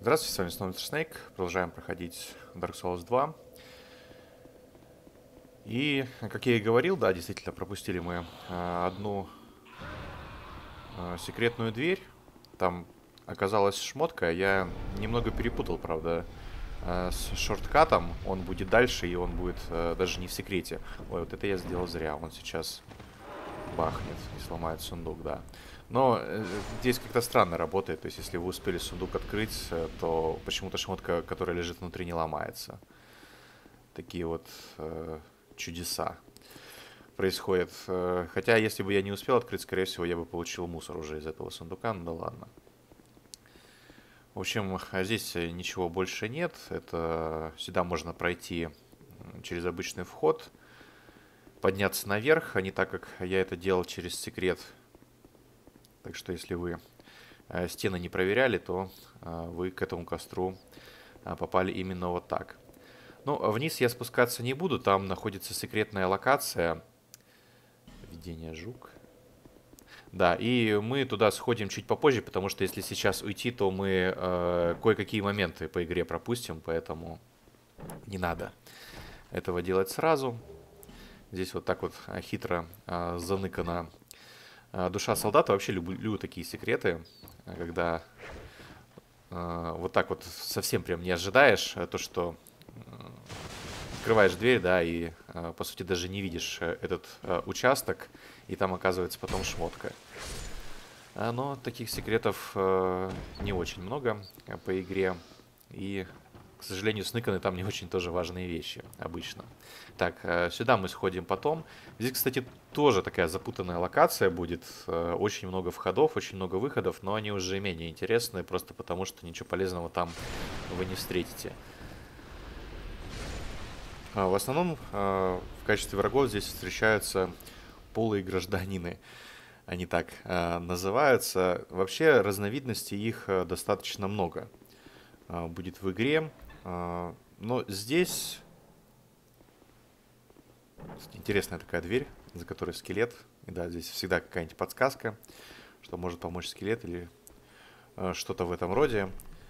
Здравствуйте, с вами снова Мистер Снейк. Продолжаем проходить Dark Souls 2. И, как я и говорил, да, действительно, пропустили мы одну секретную дверь. Там оказалась шмотка. Я немного перепутал, правда, с шорткатом. Он будет дальше, и он будет даже не в секрете. Ой, вот это я сделал зря. Он сейчас бахнет и сломает сундук, да. Но здесь как-то странно работает. То есть, если вы успели сундук открыть, то почему-то шмотка, которая лежит внутри, не ломается. Такие вот чудеса происходят. Хотя, если бы я не успел открыть, скорее всего, я бы получил мусор уже из этого сундука. Ну да ладно. В общем, здесь ничего больше нет. Это сюда можно пройти через обычный вход, подняться наверх, а не так, как я это делал через секрет. Так что, если вы стены не проверяли, то вы к этому костру попали именно вот так. Ну, вниз я спускаться не буду, там находится секретная локация. Видение жук. Да, и мы туда сходим чуть попозже, потому что если сейчас уйти, то мы кое-какие моменты по игре пропустим, поэтому не надо этого делать сразу. Здесь вот так вот хитро заныкана душа солдата. Вообще люблю такие секреты, когда вот так вот совсем прям не ожидаешь то, что открываешь дверь, да, и по сути даже не видишь этот участок, и там оказывается потом шмотка. Но таких секретов не очень много по игре, и, к сожалению, сныканы там не очень тоже важные вещи обычно. Так, сюда мы сходим потом. Здесь, кстати, тоже такая запутанная локация будет. Очень много входов, очень много выходов, но они уже менее интересные, просто потому что ничего полезного там вы не встретите. В основном в качестве врагов здесь встречаются полые гражданины. Они так называются. Вообще разновидностей их достаточно много будет в игре. Но здесь интересная такая дверь, за которой скелет. И да, здесь всегда какая-нибудь подсказка, что может помочь скелет или что-то в этом роде.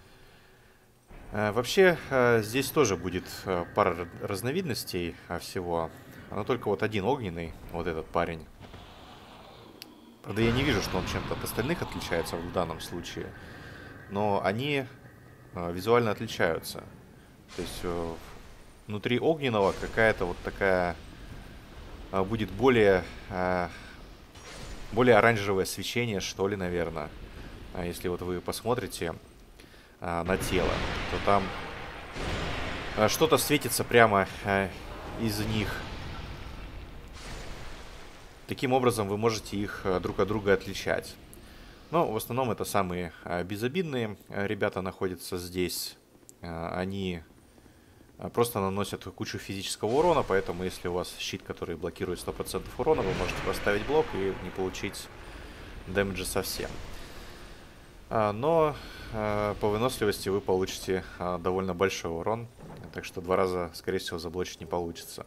Вообще, здесь тоже будет пара разновидностей всего. Но только вот один огненный, вот этот парень. Правда, я не вижу, что он чем-то от остальных отличается в данном случае. Но они визуально отличаются. То есть внутри огненного какая-то вот такая будет более оранжевое свечение, что ли, наверное. Если вот вы посмотрите на тело, то там что-то светится прямо из них. Таким образом вы можете их друг от друга отличать. Но в основном это самые безобидные ребята находятся здесь. Они просто наносят кучу физического урона, поэтому если у вас щит, который блокирует 100% урона, вы можете поставить блок и не получить дэмэджа совсем. Но по выносливости вы получите довольно большой урон, так что 2 раза, скорее всего, заблочить не получится.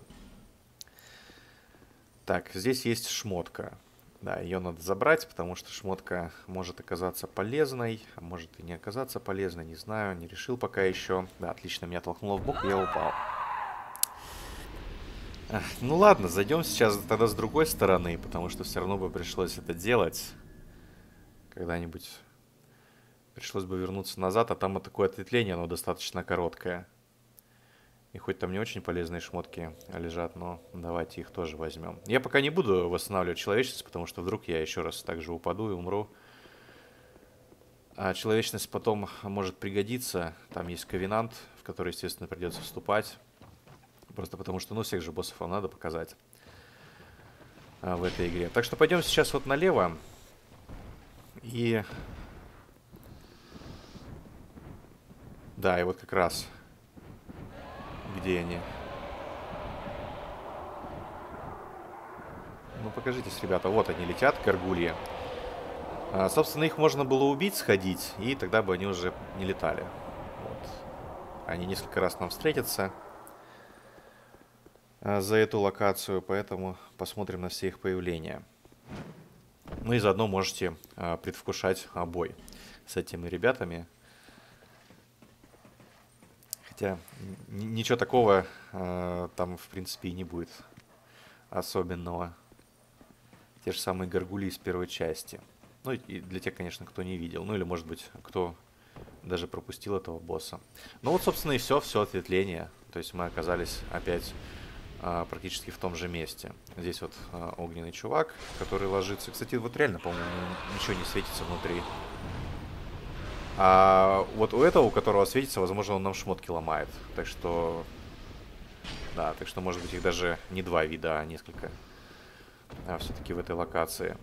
Так, здесь есть шмотка. Да, ее надо забрать, потому что шмотка может оказаться полезной, а может и не оказаться полезной, не знаю, не решил пока еще. Да, отлично, меня толкнуло в бок, и я упал. Ну ладно, зайдем сейчас тогда с другой стороны, потому что все равно бы пришлось это делать. Когда-нибудь пришлось бы вернуться назад, а там вот такое ответвление, оно достаточно короткое. И хоть там не очень полезные шмотки лежат, но давайте их тоже возьмем. Я пока не буду восстанавливать человечность, потому что вдруг я еще раз также упаду и умру. А человечность потом может пригодиться. Там есть ковенант, в который, естественно, придется вступать. Просто потому что, ну, всех же боссов вам надо показать в этой игре. Так что пойдем сейчас вот налево. И... Да, и вот как раз... Где они? Ну, покажитесь, ребята. Вот они летят, горгульи. Собственно, их можно было убить, сходить, и тогда бы они уже не летали. Вот. Они несколько раз нам встретятся за эту локацию, поэтому посмотрим на все их появления. Ну и заодно можете предвкушать бой с этими ребятами. Хотя ничего такого там, в принципе, и не будет особенного. Те же самые горгульи из первой части. Ну и для тех, конечно, кто не видел. Ну или, может быть, кто даже пропустил этого босса. Ну вот, собственно, и все ответвление. То есть мы оказались опять практически в том же месте. Здесь вот огненный чувак, который ложится. Кстати, вот реально, по-моему, ничего не светится внутри. А вот у этого, у которого светится, возможно, он нам шмотки ломает. Так что... Да, так что, может быть, их даже не два вида, а несколько. Все-таки в этой локации.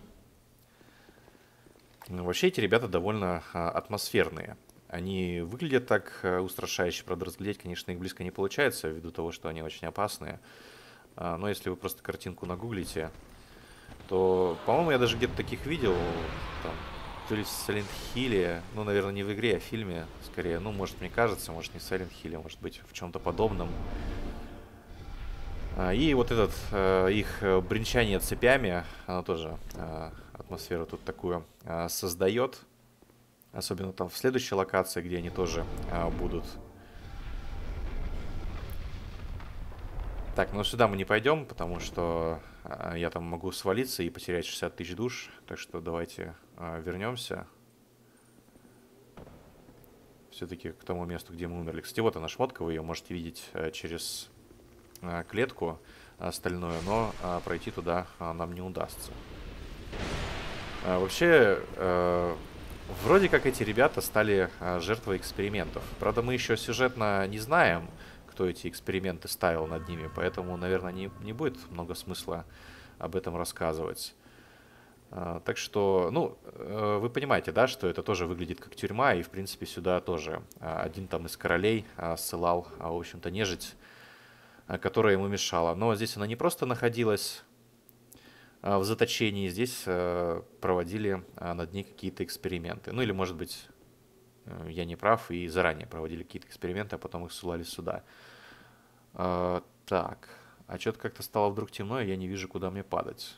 Ну, вообще, эти ребята довольно атмосферные. Они выглядят так устрашающе, правда, разглядеть, конечно, их близко не получается, ввиду того, что они очень опасные. Но если вы просто картинку нагуглите, то, по-моему, я даже где-то таких видел, там, то ли в Silent Hill, ну, наверное, не в игре, а в фильме, скорее. Ну, может, мне кажется, может, не в Silent Hill, может быть, в чем-то подобном. И вот этот их бренчание цепями, оно тоже атмосферу тут такую создает. Особенно там в следующей локации, где они тоже будут. Так, ну сюда мы не пойдем, потому что я там могу свалиться и потерять 60 тысяч душ. Так что давайте вернемся. Все-таки к тому месту, где мы умерли. Кстати, вот она шмотка, вы ее можете видеть через клетку остальную, но пройти туда нам не удастся. Вообще, вроде как эти ребята стали жертвой экспериментов. Правда, мы еще сюжетно не знаем, кто эти эксперименты ставил над ними, поэтому, наверное, не будет много смысла об этом рассказывать. Так что, ну, вы понимаете, да, что это тоже выглядит как тюрьма, и, в принципе, сюда тоже один там из королей ссылал, в общем-то, нежить, которая ему мешала. Но здесь она не просто находилась в заточении, здесь проводили над ней какие-то эксперименты. Ну или, может быть, я не прав, и заранее проводили какие-то эксперименты, а потом их ссылали сюда. Так, а что-то как-то стало вдруг темно, и я не вижу, куда мне падать.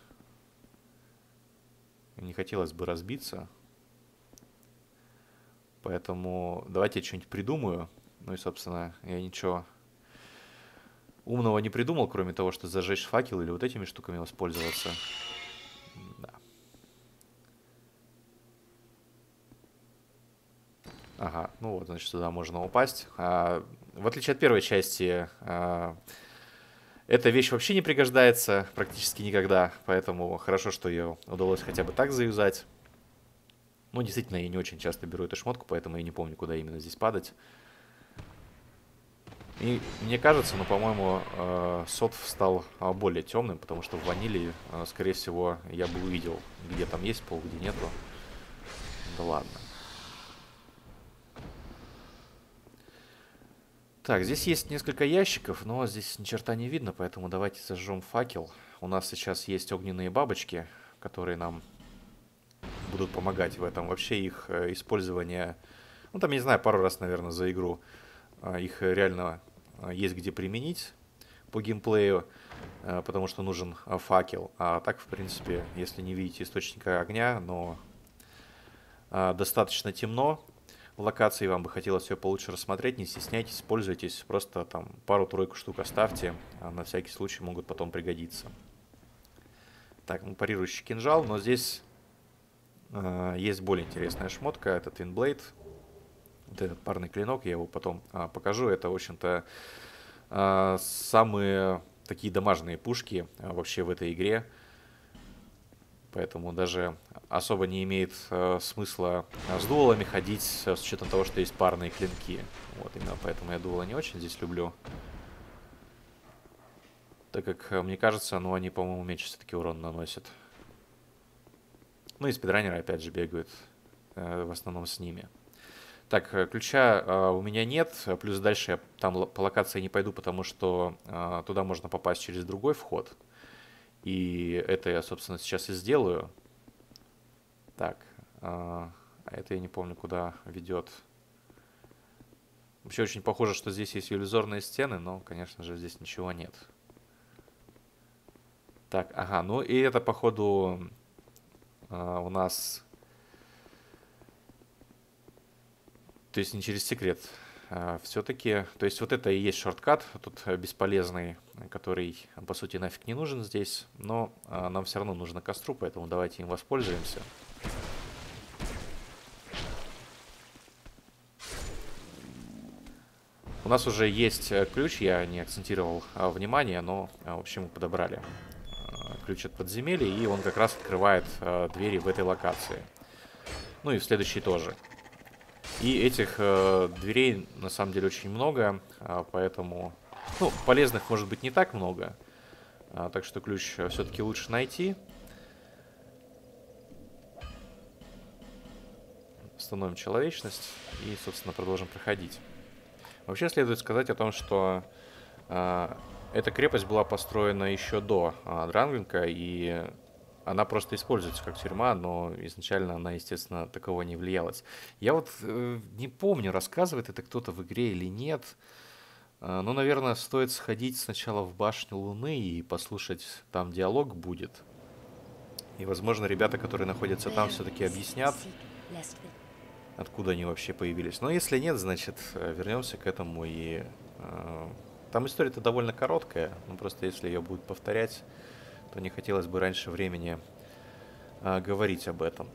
Не хотелось бы разбиться. Поэтому давайте я что-нибудь придумаю. Ну и, собственно, я ничего умного не придумал, кроме того, что зажечь факел или вот этими штуками воспользоваться. Да. Ага, ну вот, значит, сюда можно упасть. В отличие от первой части, эта вещь вообще не пригождается практически никогда, поэтому хорошо, что ее удалось хотя бы так заюзать. Ну, действительно, я не очень часто беру эту шмотку, поэтому я не помню, куда именно здесь падать. И мне кажется, ну, по-моему, сотв стал более темным, потому что в ваниле, скорее всего, я бы увидел, где там есть пол, где нету. Да ладно. Так, здесь есть несколько ящиков, но здесь ни черта не видно, поэтому давайте зажжем факел. У нас сейчас есть огненные бабочки, которые нам будут помогать в этом. Вообще их использование, ну там, я не знаю, пару раз, наверное, за игру их реально есть где применить по геймплею, потому что нужен факел. А так, в принципе, если не видите источника огня, но достаточно темно в локации, вам бы хотелось все получше рассмотреть, не стесняйтесь, пользуйтесь, просто там пару-тройку штук оставьте, на всякий случай могут потом пригодиться. Так, ну парирующий кинжал, но здесь есть более интересная шмотка, это Twin Blade, вот этот парный клинок, я его потом покажу, это, в общем-то, самые такие дамажные пушки вообще в этой игре. Поэтому даже особо не имеет смысла с дуалами ходить, с учетом того, что есть парные клинки. Вот именно поэтому я дуала не очень здесь люблю. Так как, мне кажется, ну они, по-моему, меньше все-таки урон наносят. Ну и спидранеры опять же бегают в основном с ними. Так, ключа у меня нет, плюс дальше я там по локации не пойду, потому что туда можно попасть через другой вход. И это я, собственно, сейчас и сделаю. Так, это я не помню, куда ведет. Вообще очень похоже, что здесь есть иллюзорные стены, но, конечно же, здесь ничего нет. Так, ага, ну и это, походу, у нас... То есть не через секрет все-таки, то есть вот это и есть шорткат, тут бесполезный, который, по сути, нафиг не нужен здесь, но нам все равно нужно костру, поэтому давайте им воспользуемся. У нас уже есть ключ, я не акцентировал внимание, но, в общем, мы подобрали ключ от подземелья, и он как раз открывает двери в этой локации. Ну и в следующей тоже. И этих дверей на самом деле очень много, поэтому, ну, полезных может быть не так много, так что ключ все-таки лучше найти. Восстановим человечность и, собственно, продолжим проходить. Вообще следует сказать о том, что эта крепость была построена еще до Дранвинка, и она просто используется как тюрьма, но изначально она, естественно, таково не влиялась. Я вот не помню, рассказывает это кто-то в игре или нет, но, наверное, стоит сходить сначала в башню Луны и послушать, там диалог будет. И, возможно, ребята, которые находятся там, все-таки объяснят, откуда они вообще появились. Но если нет, значит, вернемся к этому. И там история-то довольно короткая, но просто если ее будут повторять, то не хотелось бы раньше времени говорить об этом.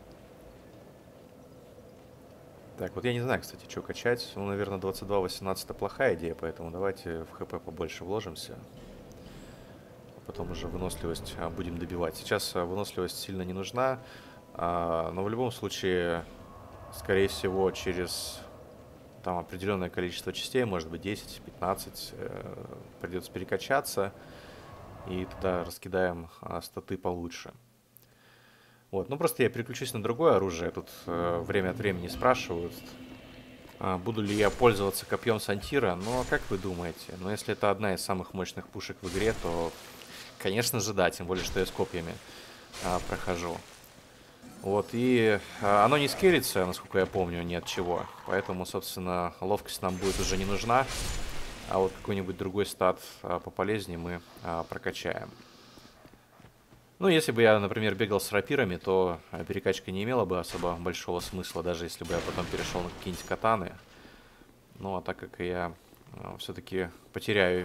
Так, вот я не знаю, кстати, что качать. Ну, наверное, 22-18 это плохая идея, поэтому давайте в ХП побольше вложимся. Потом уже выносливость будем добивать. Сейчас выносливость сильно не нужна, но в любом случае, скорее всего, через там определенное количество частей, может быть 10-15, придется перекачаться. И тогда раскидаем статы получше. Вот, ну просто я переключусь на другое оружие. Тут время от времени спрашивают, буду ли я пользоваться копьем Сантира. Ну, а как вы думаете? Ну, если это одна из самых мощных пушек в игре, то, конечно же, да. Тем более, что я с копьями прохожу. Вот, и оно не скелится, насколько я помню, ни от чего. Поэтому, собственно, ловкость нам будет уже не нужна. А вот какой-нибудь другой стат пополезнее мы прокачаем. Ну, если бы я, например, бегал с рапирами, то перекачка не имела бы особо большого смысла, даже если бы я потом перешел на какие-нибудь катаны. Ну, а так как я все-таки потеряю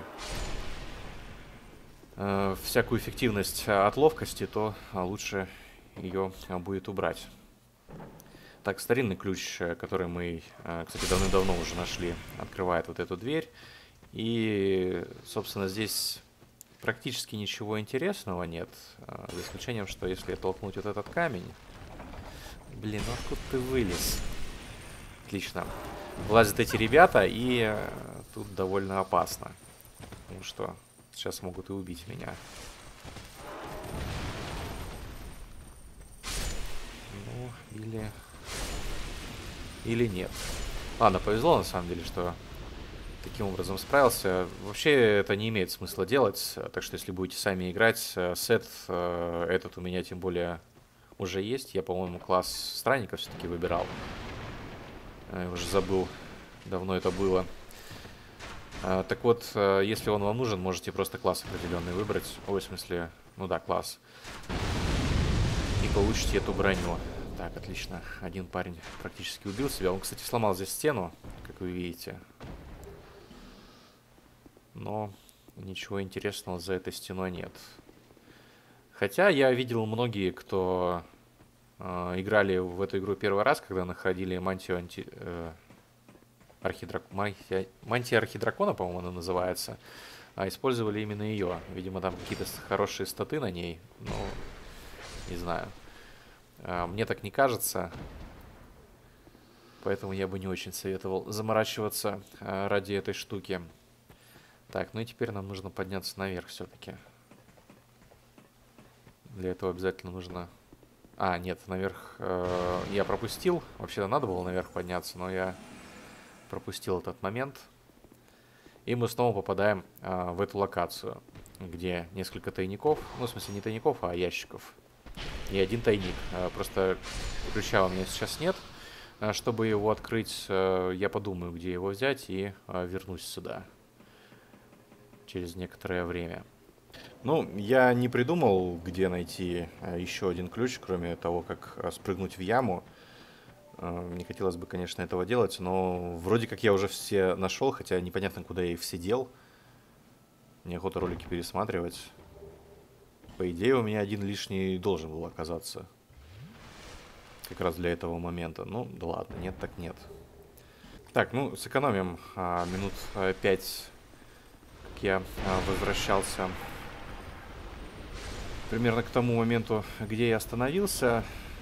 всякую эффективность от ловкости, то лучше ее будет убрать. Так, старинный ключ, который мы, кстати, давным-давно уже нашли, открывает вот эту дверь. И, собственно, здесь практически ничего интересного нет, за исключением, что если толкнуть вот этот камень... Блин, ну откуда ты вылез? Отлично. Влазят эти ребята, и тут довольно опасно. Потому что сейчас могут и убить меня. Ну, или нет. Ладно, повезло на самом деле, что таким образом справился. Вообще это не имеет смысла делать, так что если будете сами играть, сет этот у меня тем более уже есть. Я, по-моему, класс странника все-таки выбирал. Я уже забыл, давно это было. Так вот, если он вам нужен, можете просто класс определенный выбрать. Ой, в смысле, ну да, класс. И получите эту броню. Так, отлично. Один парень практически убил себя. Он, кстати, сломал здесь стену, как вы видите. Но ничего интересного за этой стеной нет. Хотя я видел многие, кто играли в эту игру первый раз, когда находили мантию мантия архидракона, по-моему, она называется, а использовали именно ее. Видимо, там какие-то хорошие статы на ней, но не знаю. Мне так не кажется, поэтому я бы не очень советовал заморачиваться ради этой штуки. Так, ну и теперь нам нужно подняться наверх все-таки. Для этого обязательно нужно... А, нет, наверх я пропустил. Вообще-то надо было наверх подняться, но я пропустил этот момент. И мы снова попадаем в эту локацию, где несколько тайников. Ну, в смысле, не тайников, а ящиков. И один тайник. Просто ключа у меня сейчас нет. Чтобы его открыть, я подумаю, где его взять, и вернусь сюда через некоторое время. Ну, я не придумал, где найти еще один ключ, кроме того, как спрыгнуть в яму. Не хотелось бы, конечно, этого делать, но вроде как я уже все нашел, хотя непонятно, куда я их все дел. Неохота ролики пересматривать. По идее, у меня один лишний должен был оказаться. Как раз для этого момента. Ну, да ладно, нет так нет. Так, ну, сэкономим минут 5, как я возвращался примерно к тому моменту, где я остановился.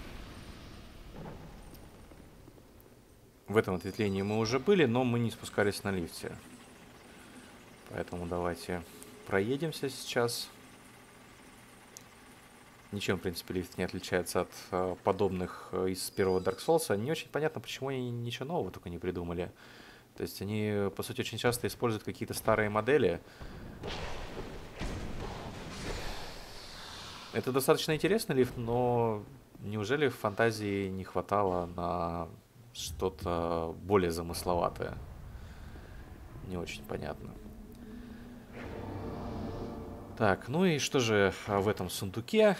В этом ответвлении мы уже были, но мы не спускались на лифте. Поэтому давайте проедемся сейчас. Ничем, в принципе, лифт не отличается от подобных из первого Dark Souls. Не очень понятно, почему они ничего нового только не придумали. То есть они, по сути, очень часто используют какие-то старые модели. Это достаточно интересный лифт, но неужели фантазии не хватало на что-то более замысловатое? Не очень понятно. Так, ну и что же в этом сундуке?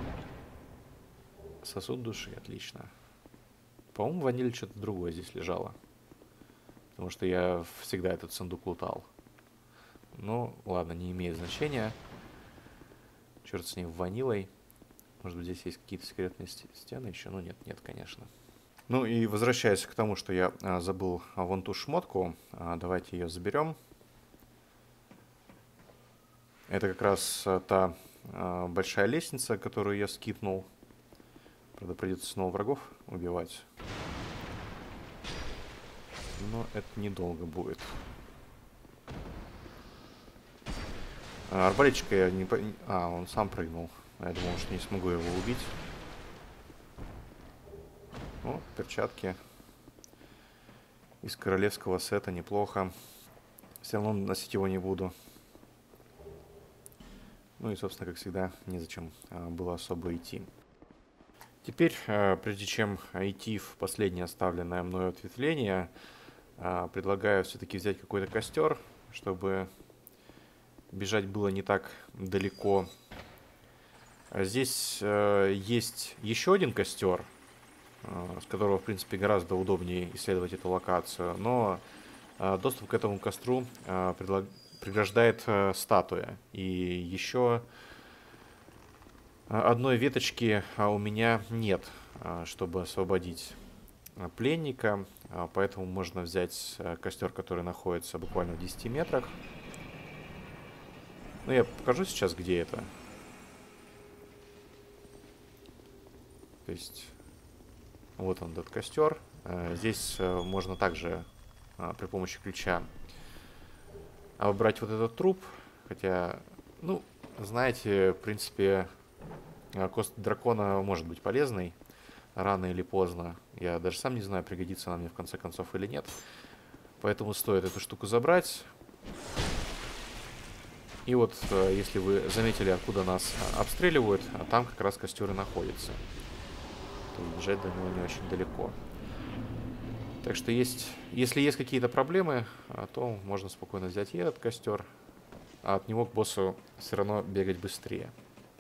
Сосуд души, отлично. По-моему, ваниль что-то другое здесь лежало. Потому что я всегда этот сундук лутал. Ну, ладно, не имеет значения. Черт с ней, ванилой. Может быть, здесь есть какие-то секретные стены еще? Ну, нет, нет, конечно. Ну и возвращаясь к тому, что я забыл вон ту шмотку. Давайте ее заберем. Это как раз та большая лестница, которую я скипнул. Правда, придется снова врагов убивать. Но это недолго будет. Арбалетчика я не... он сам прыгнул. Я думал, что не смогу его убить. О, перчатки. Из королевского сета неплохо. Все равно носить его не буду. Ну и, собственно, как всегда, незачем было особо идти. Теперь, прежде чем идти в последнее оставленное мною ответвление, предлагаю все-таки взять какой-то костер, чтобы бежать было не так далеко. Здесь есть еще один костер, с которого, в принципе, гораздо удобнее исследовать эту локацию, но доступ к этому костру преграждает статуя. И еще одной веточки у меня нет, чтобы освободить пленника, поэтому можно взять костер, который находится буквально в 10 метрах. Ну, я покажу сейчас, где это. То есть, вот он, этот костер. Здесь можно также при помощи ключа убрать вот этот труп. Хотя, ну, знаете, в принципе, кость дракона может быть полезной рано или поздно. Я даже сам не знаю, пригодится она мне в конце концов или нет. Поэтому стоит эту штуку забрать. И вот, если вы заметили, откуда нас обстреливают, там как раз костер и находится. То есть бежать до него не очень далеко. Так что если есть какие-то проблемы, то можно спокойно взять и этот костер, а от него к боссу все равно бегать быстрее.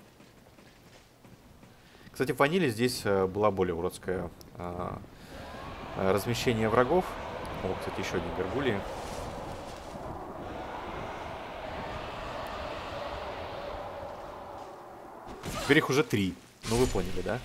Кстати, в ваниле здесь была более уродское размещение врагов. О, кстати, еще один горгульи. Теперь их уже 3. Ну, вы поняли, да?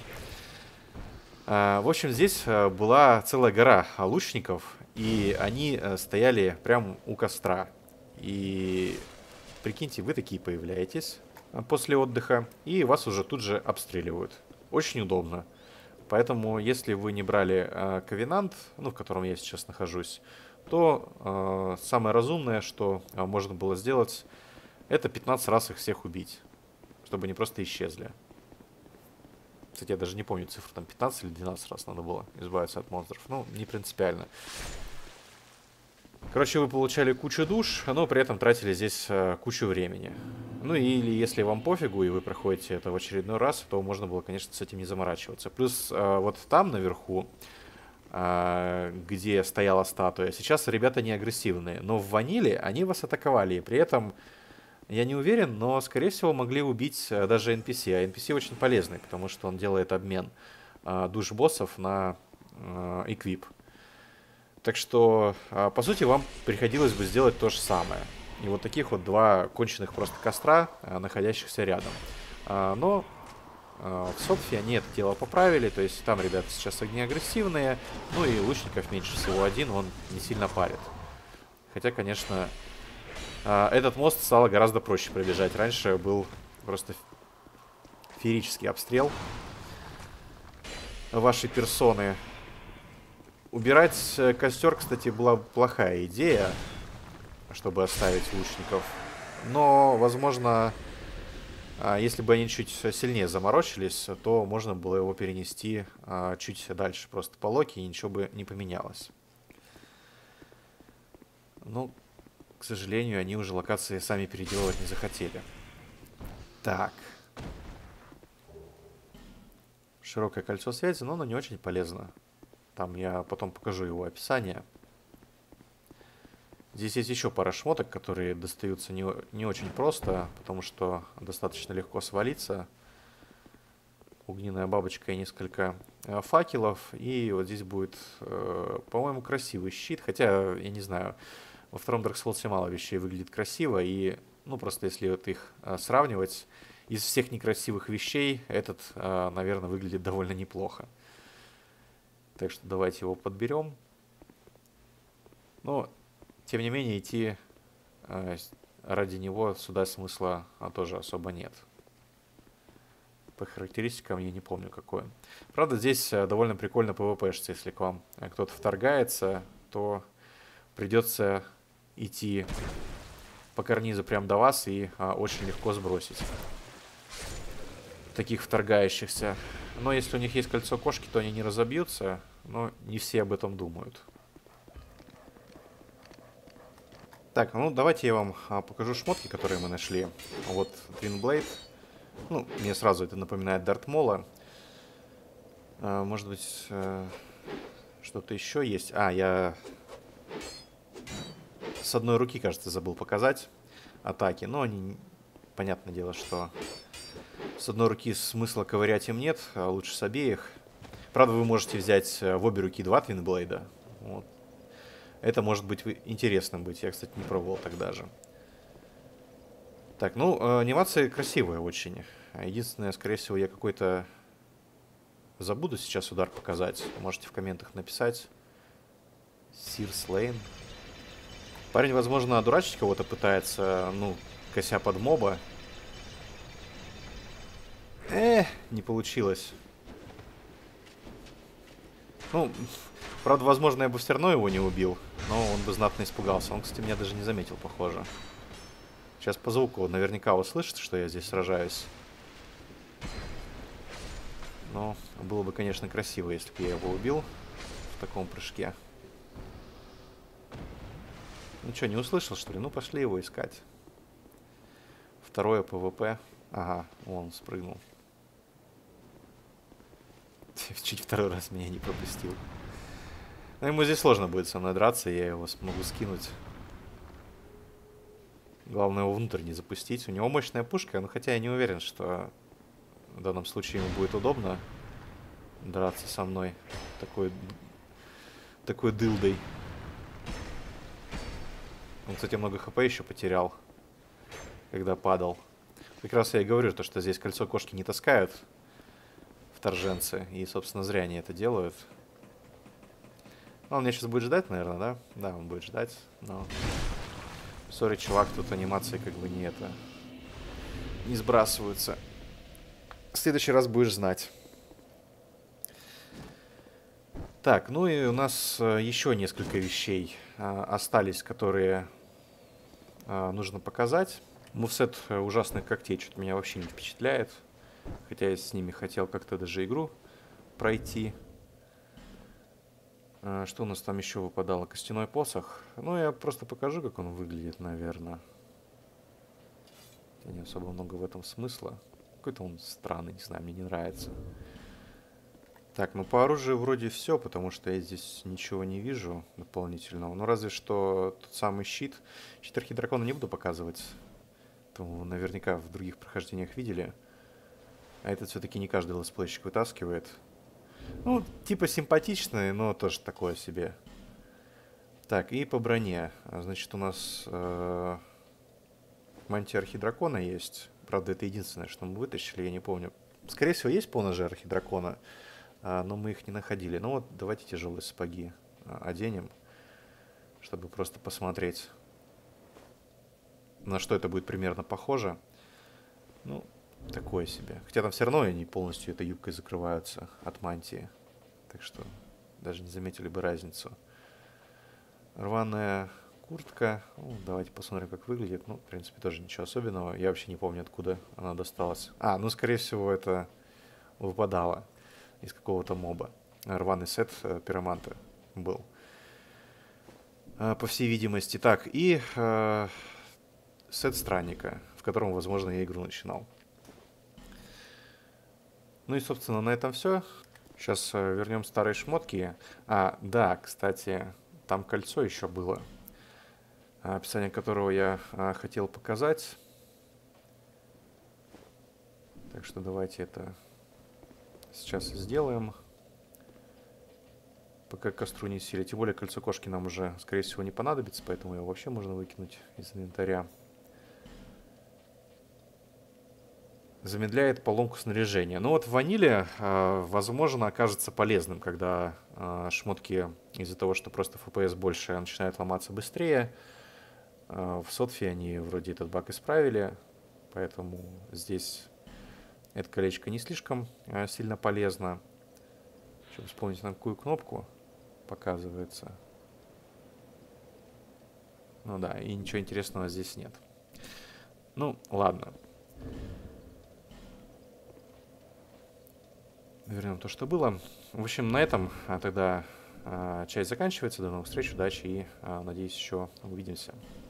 В общем, здесь была целая гора лучников, и они стояли прямо у костра. И прикиньте, вы такие появляетесь после отдыха, и вас уже тут же обстреливают. Очень удобно. Поэтому, если вы не брали ковенант, ну, в котором я сейчас нахожусь, то самое разумное, что можно было сделать, это 15 раз их всех убить, чтобы они просто исчезли. Кстати, я даже не помню цифру, там 15 или 12 раз надо было избавиться от монстров. Ну, не принципиально. Короче, вы получали кучу душ, но при этом тратили здесь кучу времени. Ну или если вам пофигу, и вы проходите это в очередной раз, то можно было, конечно, с этим не заморачиваться. Плюс вот там наверху, где стояла статуя, сейчас ребята не агрессивные. Но в ваниле они вас атаковали, и при этом... Я не уверен, но, скорее всего, могли убить даже NPC. А NPC очень полезный, потому что он делает обмен душ боссов на эквип. Так что, по сути, вам приходилось бы сделать то же самое. И вот таких вот два конченых просто костра, находящихся рядом. Но в Сотфе они это дело поправили. То есть там ребята сейчас огнеагрессивные. Ну и лучников меньше всего один, он не сильно парит. Хотя, конечно, этот мост стало гораздо проще пробежать. Раньше был просто феерический обстрел вашей персоны. Убирать костер, кстати, была плохая идея, чтобы оставить лучников. Но, возможно, если бы они чуть сильнее заморочились, то можно было его перенести чуть дальше, просто по локе, и ничего бы не поменялось. Но, к сожалению, они уже локации сами переделывать не захотели. Так. Широкое кольцо связи, но оно не очень полезно. Там я потом покажу его описание. Здесь есть еще пара шмоток, которые достаются не очень просто, потому что достаточно легко свалиться. Огненная бабочка и несколько факелов. И вот здесь будет, по-моему, красивый щит. Хотя, я не знаю, во втором Dark Souls мало вещей выглядит красиво. И, ну, просто если вот их сравнивать, из всех некрасивых вещей этот, наверное, выглядит довольно неплохо. Так что давайте его подберем. Но, тем не менее, идти ради него сюда смысла тоже особо нет. По характеристикам я не помню, какой он. Правда, здесь довольно прикольно PvP-шится. Если к вам кто-то вторгается, то придется идти по карнизу прямо до вас и очень легко сбросить таких вторгающихся. Но если у них есть кольцо кошки, то они не разобьются. Но не все об этом думают. Так, ну давайте я вам покажу шмотки, которые мы нашли. Вот Twin Blade. Ну, мне сразу это напоминает Дарт Мола. Может быть, что-то еще есть. Я с одной руки, кажется, забыл показать атаки. Но они, понятное дело, что с одной руки смысла ковырять им нет, а лучше с обеих. Правда, вы можете взять в обе руки два Твинблейда. Вот. Это может быть интересным быть. Я, кстати, не пробовал тогда же. Так, ну, анимация красивая очень. Единственное, скорее всего, я какой-то забуду сейчас удар показать. Можете в комментах написать. Сир Слейн. Парень, возможно, одурачить кого-то пытается, ну, кося под моба. Не получилось. Ну, правда, возможно, я бы все равно его не убил, но он бы знатно испугался. Он, кстати, меня даже не заметил, похоже. Сейчас по звуку наверняка услышит, что я здесь сражаюсь. Но было бы, конечно, красиво, если бы я его убил в таком прыжке. Ну что, не услышал, что ли? Ну, пошли его искать. Второе ПВП. Ага, он спрыгнул. Чуть второй раз меня не пропустил. Но ему здесь сложно будет со мной драться, я его смогу скинуть. Главное его внутрь не запустить. У него мощная пушка, но хотя я не уверен, что в данном случае ему будет удобно драться со мной такой дылдой. Он, кстати, много хп еще потерял, когда падал. Как раз я и говорю, то, что здесь кольцо кошки не таскают вторженцы. И, собственно, зря они это делают. Он меня сейчас будет ждать, наверное, да? Да, он будет ждать, но... Сори, чувак, тут анимации как бы не сбрасываются. В следующий раз будешь знать. Так, ну и у нас еще несколько вещей остались, которые нужно показать. Мувсет ужасных когтей что-то меня вообще не впечатляет. Хотя я с ними хотел как-то даже игру пройти. Что у нас там еще выпадало? Костяной посох. Ну, я просто покажу, как он выглядит, наверное. Не особо много в этом смысла. Какой-то он странный, не знаю, мне не нравится. Так, ну по оружию вроде все, потому что я здесь ничего не вижу дополнительного. Ну, разве что тот самый щит. Щит Архидракона не буду показывать. То наверняка в других прохождениях видели. А этот все-таки не каждый летсплейщик вытаскивает. Ну, типа симпатичный, но тоже такое себе. Так, и по броне. Значит, у нас мантия архидракона есть. Правда, это единственное, что мы вытащили, я не помню. Скорее всего, есть поножи архидракона, но мы их не находили. Ну вот, давайте тяжелые сапоги оденем, чтобы просто посмотреть, на что это будет примерно похоже. Ну, такое себе. Хотя там все равно они полностью этой юбкой закрываются от мантии. Так что даже не заметили бы разницу. Рваная куртка. Ну, давайте посмотрим, как выглядит. Ну, в принципе, тоже ничего особенного. Я вообще не помню, откуда она досталась. Ну, скорее всего, это выпадало из какого-то моба. Рваный сет пироманта был. По всей видимости. Так, и сет странника, в котором, возможно, я игру начинал. Ну и, собственно, на этом все. Сейчас вернем старые шмотки. Да, кстати, там кольцо еще было, описание которого я хотел показать. Так что давайте это сейчас сделаем, пока костру не сели. Тем более кольцо кошки нам уже, скорее всего, не понадобится, поэтому его вообще можно выкинуть из инвентаря. Замедляет поломку снаряжения. Ну вот в ваниле, возможно, окажется полезным, когда шмотки из-за того, что просто FPS больше, начинают ломаться быстрее. В Сотфе они вроде этот баг исправили, поэтому здесь это колечко не слишком сильно полезно. Чтобы вспомнить, на какую кнопку показывается. Ну да, и ничего интересного здесь нет. Ну, ладно. Вернем то, что было. В общем, на этом тогда часть заканчивается. До новых встреч, удачи и, надеюсь, еще увидимся.